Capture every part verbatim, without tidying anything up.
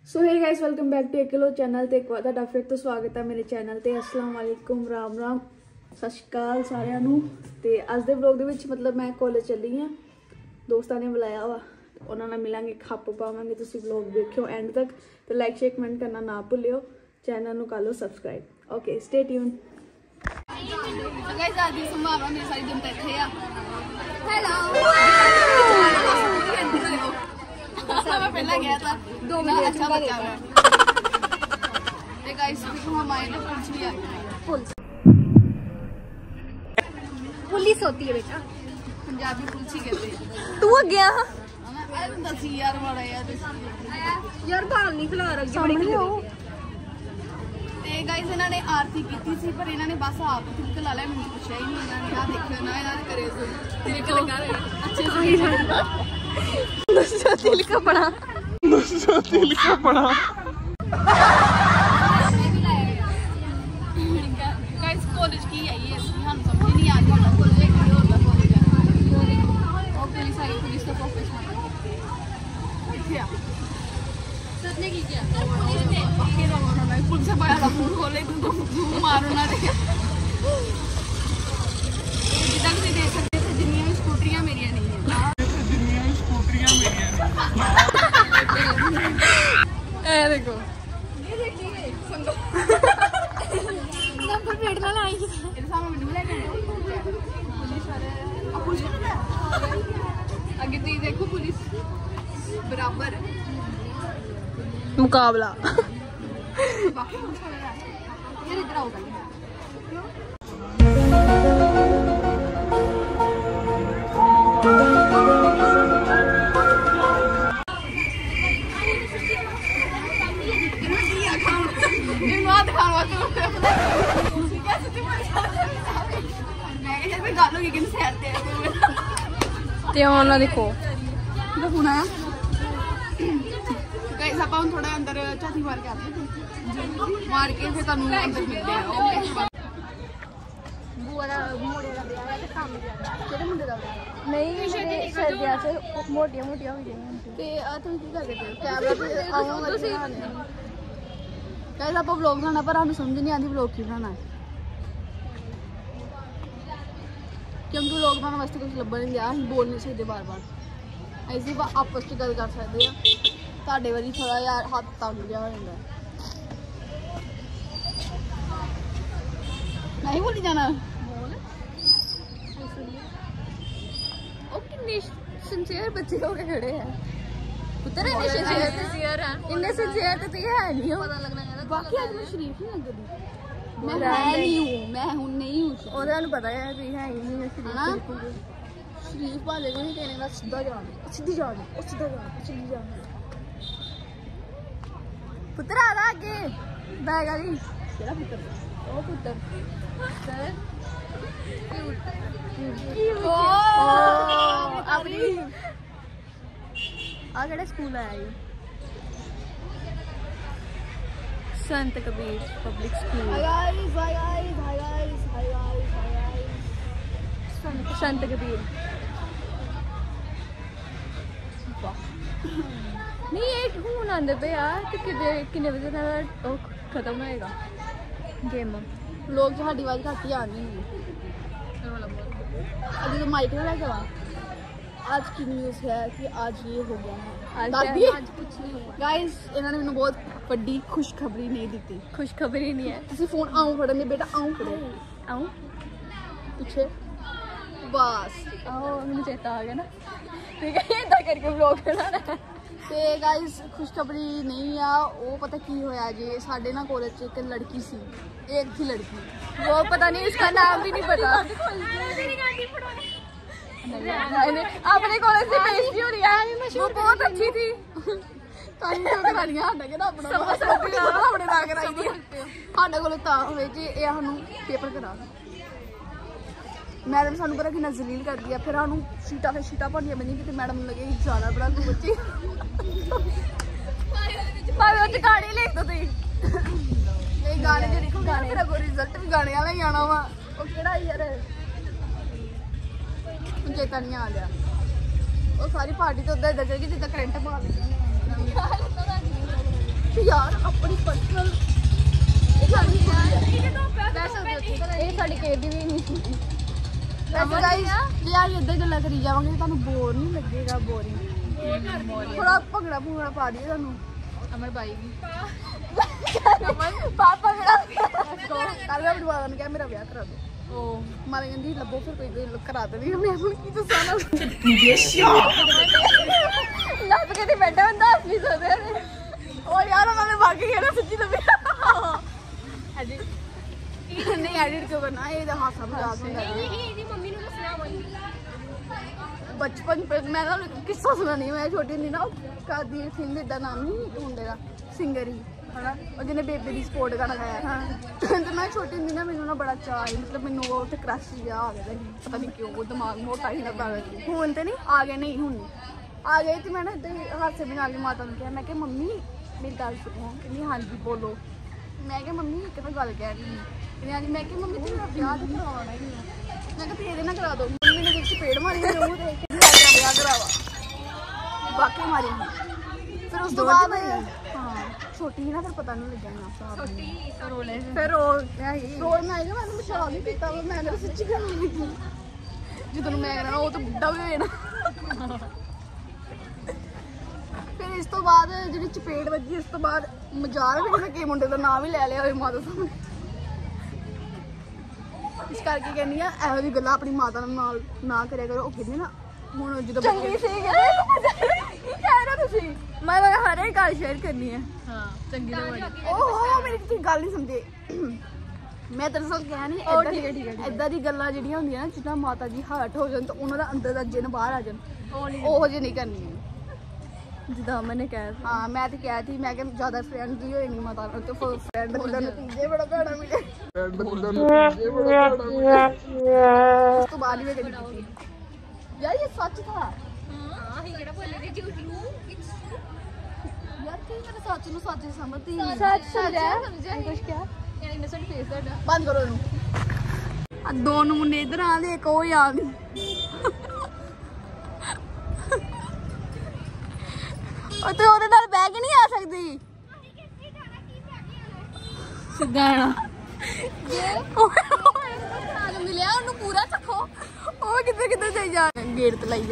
So hey guys welcome back to एकलो channel ते एक बार तुहाडा फिर तो स्वागत है मेरे चैनल ते। अस्सलाम वालेकुम, राम राम, सत श्री अकाल सारिਆਂ ਨੂੰ। ਤੇ ਅੱਜ ਦੇ ਵਲੌਗ ਦੇ ਵਿੱਚ मतलब मैं कॉलेज ਚੱਲੀ ਹਾਂ, ਦੋਸਤਾਂ ਨੇ ਬੁਲਾਇਆ ਵਾ, ਉਹਨਾਂ ਨਾਲ ਮਿਲਾਂਗੇ, ਖੱਪ ਪਾਵਾਂਗੇ। ਤੁਸੀਂ ਵਲੌਗ ਦੇਖਿਓ ਐਂਡ ਤੱਕ ਤੇ ਲਾਈਕ ਸ਼ੇਅਰ ਕਮੈਂਟ ਕਰਨਾ ਨਾ ਭੁੱਲਿਓ, ਚੈਨਲ ਨੂੰ ਕਰ ਲਓ subscribe. Okay stay tune. Guys आज की संभावना मेरी सारी जनता ਇੱਥੇ ਆ। हेलो मैं पहला गया था दो मिनट अच्छा बचा हुआ है। ते गाइस देखो हम आए ना पुलिस भी आ गई। पुलिस होती है बेटा, पंजाबी पुलिस ही कहते हैं। तू गया अरे दसी यार माड़ा यार यार बाल नहीं खिला रहा बड़ी हो। ਤੇ ਗਾਇਸ ਇਹਨਾਂ ਨੇ ਆਰਤੀ ਕੀਤੀ ਸੀ ਪਰ ਇਹਨਾਂ ਨੇ ਬਸ ਆਪ ਤਿਲਕ ਲਾ ਲਿਆ, ਮੈਨੂੰ ਪੁੱਛਿਆ ਹੀ ਨਹੀਂ ਇਹਨਾਂ ਨੇ। ਆ ਦੇਖਿਓ ਨਾ ਇਹਨਾਂ ਨੇ ਕਰੇ ਸੀ ਤਿਲਕ ਲਗਾ ਰਹੇ ਅੱਛੇ ਸੇ। नशा तिल का बड़ा नशा तिल का बड़ा गाइस कॉलेज की है ये, हम समझ नहीं आ रहा कॉलेज है कि होता कॉलेज है। और पुलिस आई, पुलिस का प्रोफेशनल इथे आ सदने की क्या पुलिस ने पक्के रहो ना पुलिस से बड़ा फोन खोले तो मारो ना रे। जितना कि देख सकते थे जिन्नी स्कूटरियां मेरियां नहीं है, ए देखो ये देखिए संगो नंबर प्लेट ना लाई इधर सामने मैंने लेके पुलिस वाले अब पुलिस आगे तो देखो पुलिस बराबर मुकाबला। बाकी पुलिस वाले यार इधर आओ देखो ਆਪਾਂ ਥੋੜਾ ਅੰਦਰ ਝਾਤੀ ਮਾਰ ਕੇ ਆਉਂਦੇ ਮਾਰ ਕੇ ਫਿਰ ਤੁਹਾਨੂੰ ਅੰਦਰ ਮਿਲਦੇ ਆ। ਓਕੇ ਬੂਆ ਦਾ ਮੋੜੇ ਦਾ ਵਿਆਹ ਹੈ ਤੇ ਕੰਮ ਕਿਹੜੇ ਮੁੰਡੇ ਦਾ ਵਿਆਹ नहीं मेरे सर्दियां से मोटिया मोटिया हो गई ਤੇ ਆ ਤੁਸੀਂ ਕੀ ਕਰਦੇ ਪਏ ਕੈਮਰਾ ਤੇ ਆਵਾਂਗਾ ਤੁਸੀਂ ਗਾਇਸ ਆਪਾਂ ਵਲੌਗ ਬਣਾਉਣਾ ਪਰ ਸਾਨੂੰ ਸਮਝ ਨਹੀਂ ਆਉਂਦੀ ਵਲੌਗ ਕੀ ਬਣਾਉਣਾ ਹੈ, ਕਿਉਂਕਿ ਵਲੌਗ ਬਣਾਉਣ ਵਾਸਤੇ ਕੁਝ ਲੱਭਣ ਨਹੀਂ ਦਿਆ, ਅਸੀਂ ਬੋਲ ਨਹੀਂ ਸਕਦੇ ਬਾਰ ਬਾਰ, ਅਸੀਂ ਬਸ ਆਪਸ ਵਿੱਚ ਗੱਲ ਕਰ ਸਕਦੇ ਆ। ਤੁਹਾਡੇ ਵਾਰੀ ਥੋੜਾ ਯਾਰ ਹੱਥ ਤੰਗ ਜਿਹਾ ਹੋ ਜਾਂਦਾ, ਨਹੀਂ ਭੁੱਲ ਜਾਣਾ। ओ कितने सिंसियर बच्चे हो गए खड़े हैं पुत्र, इतने सिंसियर हैं, इतने सिंसियर तो ये है नहीं हो। पता लगना चाहिए बाकी आज मैं शरीफ नहीं लग रही, मैं है नहीं हूं, मैं हूं नहीं हूं। और ਤੁਹਾਨੂੰ ਪਤਾ ਹੈ ਕਿ ਹੈ ਹੀ ਨਹੀਂ ਸ਼ਰੀਫ ना बिल्कुल। शरीफ वाले को नहीं कहने का, सीधा जान सीधी जान और सीधा जान सीधी जान। पुत्र आ रहा आगे बैग वाली तेरा पुत्र ओ पुत्र सर ओ अपनी आ केड़ा स्कूल आया ये Sant Kabir public school. Hi guys hi guys hi guys hi guys hi guys Sant Kabir नहीं एक हूं आंदे पे यार ते किदे किन्ने बजे तक खत्म होएगा गेम। लोग साडी आवाज घट ही आनी है। अभी तो माइक में लगा हुआ। आज की न्यूज़ है कि आज ये हो गया है, आज दादी आज कुछ नहीं हुआ गाइस इन्होंने मैंने बहुत बड़ी खुशखबरी नहीं दी थी। खुशखबरी नहीं है। तुसी फोन आऊं फड़न दे बेटा, आऊं फड़े आऊं पीछे बस आओ मैंने चेता आ गया ना, ठीक है इदा करके व्लॉग बनाना है। ਤੇ ਗਾਇਸ ਖੁਸ਼ਖਬਰੀ ਨਹੀਂ ਆ, ਉਹ ਪਤਾ ਕੀ ਹੋਇਆ ਜੀ, ਸਾਡੇ ਨਾ ਕਾਲਜ 'ਚ ਇੱਕ ਲੜਕੀ ਸੀ, ਇੱਕ ਥੀ ਲੜਕੀ, वो पता नहीं उसका नाम भी नहीं पता। अपने कॉलेज से बेइज्जती हो रही है, वो बहुत अच्छी थी। ਤਾਂ ਕਿਉਂ ਕਰਾਣੀਆਂ ਸਾਡਾ ਕਿਹੜਾ ਆਪਣਾ ਆਪਣੇ ਨਾਲ ਕਰਾਈ ਦੀ ਸਾਡੇ ਕੋਲ ਤਾਂ ਹੋਵੇ ਜੀ ਇਹ ਸਾਨੂੰ ਪੇਪਰ ਕਰਾ मैडम सानू पता कि जलील कर दिया, फिर सानू शीटा फिर शीटा भरनिया बनी कि मैडम लगे जाना बड़ा बच्ची गाने लिख दो गाने जो लिखो गाने फिर अगो रिजल्ट भी गाने वाला ही आना वा, वो केड़ा यार चेता नहीं आ गया। वो सारी पार्टी तो उधर इधर चल गई जिदा करंट मार यार अपनी पर्सनल ਇਹ ਸਾਡੀ ਕੇਦੀ ਵੀ ਨਹੀਂ वैसे गाइस जे आज इधर गल्ला करी जावांगे तो बोर नहीं लगेगा बोरिंग थोड़ा भंगड़ा भुंगड़ा पा दिए तुहानू अमर भाई भी पापा मेरा कल मैं बुआ ने कहा मेरा ब्याह करा दो ओ मारे कहंदी लब्बो फिर कोई कोई करा देनी मैं हुन की दसा ना ਲੱਭ ਕੇ ਨਹੀਂ ਬੈਠਾ ਹੁੰਦਾ ਅਸਲੀ ਸੋਦੇ ਨੇ और यार उन्होंने भाग के ना सच्ची लबी एडिट नहीं एडिट क्यों करना ये तो हासा मजाक है ਇਹਦੀ ਮੰਮੀ ਨੂੰ ਦੱਸਣਾ ਹੋਈ बचपन पे मैं ना किस्सा सुनानी मैं छोटी होंदी ना कादीर सिंह दा नाम नहीं मुंडे दा सिंगर ही है ना और जिन्हें बेबे दी सपोर्ट गाना गाया हां तो मैं छोटी होंदी ना मैनू ना बड़ा चाह मतलब मैनू वो ते क्रश जिहा आ गया पता नहीं क्यों वो दिमाग मोटा ही लगदा है हुन ते नहीं आ गए नहीं हुन आ गए तो मैं ना इधर हाथ से बना ली माता ने कहा मैं कि मम्मी मेरी गल सुनो कहनी हाँ जी बोलो मैं क्या मम्मी एक तो गल कह रही कहनी हाँ जी मैं क्या मम्मी तेरा ब्याह तो करवाना ही नहीं मैं क्या तेरे ना करा दो मम्मी ने एक चपेड़ मारी मेरे मुंह ते कहनी ब्याह करावा बाकी मारी फिर उस तो बाद हाँ छोटी ही ना फिर पता नहीं लगा ना छोटी रोले फिर रो रोल मैं आएगा मैंने मशाल नहीं पीता मैंने सच्ची गल नहीं की जिदन मैं कहना वो तो बुढ़ा भी होए ना फिर इस तो बाद जी चपेट वजी इस तो बाद मजाल भी मैं कि मुंडे का नाम ही लै लिया माता सामने इस करके कहनी आ एहो जी गल्लां अपनी माता नाल ना करया करो वो कहंदे ना हुण जदों ਚੰਗੀ ਸੀ ਕਹਿੰਦੇ ਕੀ ਕਹਿ ਰਹੇ ਤੁਸੀਂ ਮੈਂ ਤਾਂ ਹਰ ਇੱਕ ਗੱਲ ਸ਼ੇਅਰ ਕਰਨੀ ਹੈ ਹਾਂ ਚੰਗੀ ਤਾਂ ਬੜੀ ओहो मेरी तुसीं गल नहीं समझे मैं दरअसल कह नहीं ओ, ठीक है, ठीक है, ठीक है। इदां दी गल्लां ਜਿਹੜੀਆਂ ਹੁੰਦੀਆਂ ਨਾ ਜਿੱਦਾਂ ਮਾਤਾ ਜੀ ਹਰਟ ਹੋ ਜਾਣ ਤਾਂ ਉਹਨਾਂ ਦਾ ਅੰਦਰ ਦਾ ਜਿੰਨ ਬਾਹਰ ਆ ਜਾਣ ਉਹੋ ਜਿਹੀ ਨਹੀਂ ਕਰਨੀ ਜਿੱਦਾਂ ਮੈਨੇ ਕਿਹਾ ਹਾਂ ਮੈਂ ਤੇ ਕਿਹਾ ਸੀ ਮੈਂ ਕਿ ਜ਼ਿਆਦਾ ਫਰੈਂਡਲੀ ਹੋਈ ਨਹੀਂ ਮਾਤਾ ਨਾਲ ਤੇ ਫਰੈਂਡ ਦਾ ਨਤੀਜੇ ਬੜਾ ਭੈੜਾ ਮਿਲੇ ਫਰੈਂਡ ਦਾ ਨਤੀਜੇ ਬੜਾ ਭੈੜਾ ਮਿਲੇ ਉਸ ਤੋਂ ਬਾਅਦ ਹੀ ਮੈਂ ਕਰੀ ਕੀਤੀ यार ये सच था ਹਾਂ ਹੀ ਜਿਹੜਾ ਬੋਲੇ ਤੇ ਝੂਠ ਨੂੰ यार ਕੀ ਮੈਂ ਸੱਚ ਨੂੰ ਸੱਚ ਸਮਝਦੀ ਸੱਚ ਸਮਝਿਆ ਸਮਝਿਆ ਕੁਝ ਕਿਹਾ ਯਾਰ ਇਨੋਸੈਂਟ ਫੇਸ ਦਾ ਬੰਦ ਕਰੋ ਇਹਨੂੰ ਆ ਦੋ ਨਮੂਨੇ ਇਧਰ ਆਂਦੇ ਇੱਕ ਉਹ ਆ ਗਈ ਉਹ ਤੇ ਉਹਦੇ ਨਾਲ ਬਹਿ ਕੇ ਨਹੀਂ ਆ ਸਕਦੀ ਸਿੱਧਾ ਆਣਾ ਨਾਲ ਮਿਲਿਆ ਉਹਨੂੰ ਪੂਰਾ ਚੱਖੋ ਉਹ ਕਿੱਧਰ ਕਿੱਧਰ ਜਾਈ ਜਾ ਗੇਟ ਤੇ ਲਾਈ ਜਾ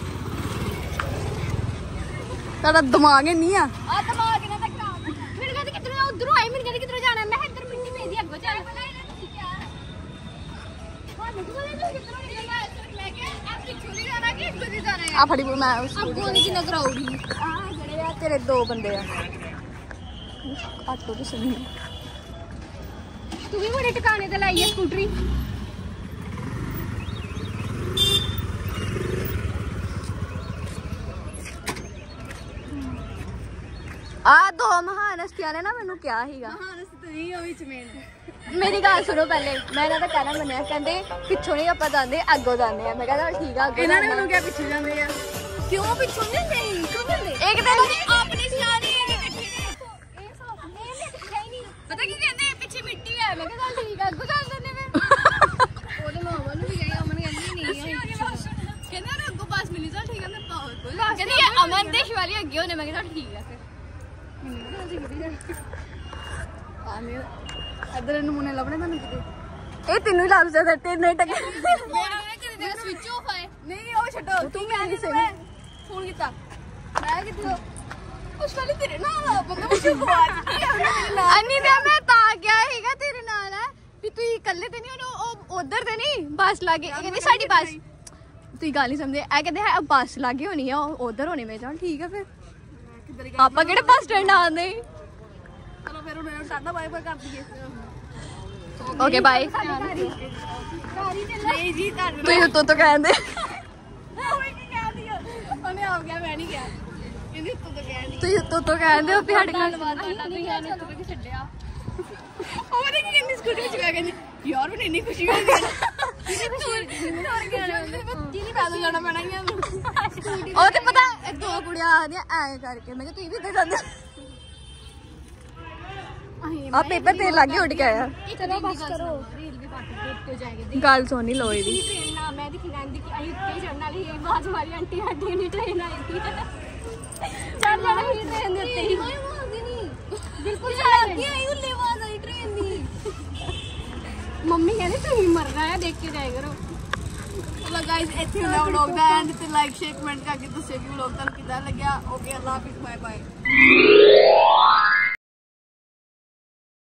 ਤੁਹਾਡਾ ਦਿਮਾਗ ਨਹੀਂ ਆ ਆ ਦਿਮਾਗ ਇਹਨਾਂ ਦਾ ਖਰਾਬ ਮੇਰੇ ਕਹਿੰਦੇ ਕਿੱਧਰੋਂ ਉਧਰੋਂ ਆਈ ਮੇਰੇ ਕਹਿੰਦੇ ਕਿੱਧਰੋਂ ਜਾਣਾ ਮੈਂ ਇੱਧਰ ਮਿੰਨੀ ਮੇਦੀ ਅੱਗੋਂ ਚੱਲ ਆ ਫੜੀ ਮੈਂ ਅੱਗੋਂ ਦੀ ਕਿੰਨਾ ਕਰਾਉਗੀ ਆ ਜਿਹੜੇ ਆ ਤੇਰੇ ਦੋ ਬੰਦੇ ਆ ਆਟੋ ਤੇ ਸਹੀ ਤੂੰ ਵੀ ਬੜੇ ਟਿਕਾਣੇ ਤੇ ਲਾਈ ਆ ਸਕੂਟਰੀ ਆ ਦੋ ਮਹਾਨ ਹਸਤੀਆਂ ਨੇ ਨਾ ਮੈਨੂੰ ਕਿਹਾ ਸੀਗਾ ਹਾਂ ਅਸੀਂ ਤੂੰ ਹੀ ਉਹ ਵਿੱਚ ਮੇਨ ਮੇਰੀ ਗੱਲ ਸੁਣੋ ਪਹਿਲੇ ਮੈਂ ਇਹਨਾਂ ਦਾ ਕਹਿਣਾ ਮੰਨਿਆ ਕਹਿੰਦੇ ਪਿੱਛੋਂ ਨਹੀਂ ਆਪਾਂ ਜਾਂਦੇ ਅੱਗੋਂ ਜਾਂਦੇ ਆ ਮੈਂ ਕਹਿੰਦਾ ਠੀਕ ਆ ਅੱਗੋਂ ਇਹਨਾਂ ਨੇ ਮੈਨੂੰ ਕਿਹਾ ਪਿੱਛੇ ਜਾਂਦੇ ਆ ਕਿਉਂ ਪਿੱਛੋਂ ਨਹੀਂ ਨਹੀਂ ਕਿਉਂ ਜਾਂਦੇ ਇੱਕ ਦਿਨ ਆਪਣੀ ਸਿਆਣੀ ਹੈ ਇਕੱਠੀ ਨੇ ਇਹ ਸਾਥ ਨੇ ਪਿੱਛੇ ਹੀ ਨਹੀਂ ਪਤਾ ਕੀ ਕਹਿੰਦੇ ਪਿੱਛੇ ਮਿੱਟੀ ਹੈ ਮੈਂ ਕਿਹਾ ਚੱਲ ਠੀਕ ਆ ਅੱਗੋਂ ਚੱਲ ਜਾਂਦੇ ਫਿਰ ਉਹਦੇ ਮਾਮਾ ਨੂੰ ਵੀ ਗਈ ਅਮਨ ਕਹਿੰਦੀ ਨਹੀਂ ਕਹਿੰਦੇ ਉਹਨੇ ਅੱਗੋਂ ਬੱਸ ਮਿਲੀ ਚੱਲ ਠੀਕ ਆ ਮੈਂ ਪਾਵਰ ਕੋਈ ਕਹਿੰਦੀ ਅਮਨ ਦੇ ਸ਼ਿਵਾਲੀ ਅੱਗੇ ਹੋਣੇ ਮੈਂ ਕਿਹਾ ਚੱਲ ਠੀਕ ਆ ਫਿਰ ਆਨੇ ਇਧਰ ਨਮੂਨੇ ਲੱਭਣੇ ਤੁਹਾਨੂੰ ਕਿਤੇ ਇਹ ਤੈਨੂੰ ਹੀ ਲੱਭ ਸਕਦਾ ਤੇ ਨਹੀਂ ਟੱਕੇ ਮੇਰਾ ਸਵਿਚ ਆਫ ਹੈ ਨਹੀਂ ਉਹ ਛੱਡੋ ਤੂੰ ਕਹਿੰਦੀ ਸੀ ਮੈਂ ਫੋਨ ਕੀਤਾ ਮੈਂ ਕਿੱਥੇ ਉਸ ਵਾਲੀ ਤੇਰੇ ਨਾਲ ਬੰਦਾ ਮੁਝੇ ਖਵਾ ਦਿੱਤੀ ਅੰਨੀ ਤੇ ਮੈਂ ਤਾਂ ਗਿਆ ਸੀਗਾ ਤੇਰੇ ਨਾਲ ਹੈ ਵੀ ਤੂੰ ਇਕੱਲੇ ਤੇ ਨਹੀਂ ਉਹਨੂੰ ਉਹ ਉਧਰ ਤੇ ਨਹੀਂ ਬੱਸ ਲਾਗੇ ਇਹ ਕਹਿੰਦੀ ਸਾਡੀ ਬੱਸ ਤੂੰ ਗੱਲ ਨਹੀਂ ਸਮਝੇ ਇਹ ਕਹਿੰਦੇ ਹੈ ਬੱਸ ਲਾਗੇ ਹੋਣੀ ਆ ਉਧਰ ਹੋਣੀ ਮੈਂ ਚੱਲ ਠੀਕ ਆ ਫਿਰ ਆਪਾਂ ਕਿਹੜੇ ਬੱਸ ਸਟੈਂਡ ਆਉਂਦੇ ਚਲੋ ਫਿਰ ਉਹਨੇ ਸਾਡਾ ਬਾਏ ਬਾਏ ਕਰ ਦਈਏ ਓਕੇ ਬਾਏ ਨਹੀਂ ਜੀ ਕਰ ਤੂੰ ਉੱਤੋਂ ਤੋਂ ਕਹਿੰਦੇ ਉਹਨੇ ਕੀ ਕਹਿੰਦੀ ਉਹਨੇ ਆਪ ਗਿਆ ਮੈਂ ਨਹੀਂ ਗਿਆ ਇਹਨੇ ਉੱਤੋਂ ਤੋਂ ਕਹਿੰਦੀ ਤੂੰ ਉੱਤੋਂ ਤੋਂ ਕਹਿੰਦੇ ਹੋ ਵੀ ਸਾਡੇ ਨਾਲ ਬਾਤ ਕਰਦਾ ਤੂੰ ਯਾਰ ਉੱਤੋਂ ਕਿ ਛੱਡਿਆ ਉਹਨੇ ਕੀ ਕਹਿੰਦੀ ਸਕੂਟਰ ਵਿੱਚ ਗਿਆ ਕਹਿੰਦੀ ਯਾਰ ਮੈਨੂੰ ਇੰਨੀ ਖੁਸ਼ੀ ਹੋਈ ਤੂੰ ਹੋਰ ਗਿਆ ਜੀ ਨਹੀਂ ਪੈਦਲ ਜਾਣਾ ਪੈਣਾ ਹੀ ਉਹ ਤੇ ਪਤਾ ਦੋ ਕੁੜੀਆਂ ਆਖਦੀਆਂ ਐ ਕਰਕੇ ਮੈਂ ਕਿਹਾ ਤੂੰ ਵੀ ਇੱਥੇ ਜਾਂਦੇ ਆ ਪੇਪਰ ਤੇ ਲਾਗੇ ਉੱਡ ਕੇ ਆਇਆ ਚਲੋ ਬਸ ਕਰੋ ਰੀਲ ਵੀ ਕੱਟ ਕੇ ਜਾਏਗੀ ਗੱਲ ਸੁਣੀ ਲੋ ਇਹਦੀ ट्रेन ना मैं दिखी रहती कि अहीं उत्ते चढ़ना ली बाज हमारी आंटी हड्डी नहीं ट्रेन आई थी चल जाना ही ट्रेन दे उत्ते ही ਮੰਮੀ ਕਹਿੰਦੀ ਤੁਸੀਂ ਮਰਨਾ ਹੈ ਦੇਖ ਕੇ ਜਾਇਆ ਕਰੋ। ਚਲੋ ਗਾਇਸ ਇੱਥੇ ਹੁੰਦਾ ਵਲੌਗ ਦਾ ਐਂਡ ਤੇ ਲਾਈਕ ਸ਼ੇਅਰ ਕਮੈਂਟ ਕਰਕੇ ਦੱਸਿਓ ਕਿ ਵਲੌਗ ਤੁਹਾਨੂੰ ਕਿੱਦਾਂ ਲੱਗਿਆ। ਓਕੇ ਅੱਲਾ ਹਾਫਿਜ਼ ਬਾਏ ਬਾਏ।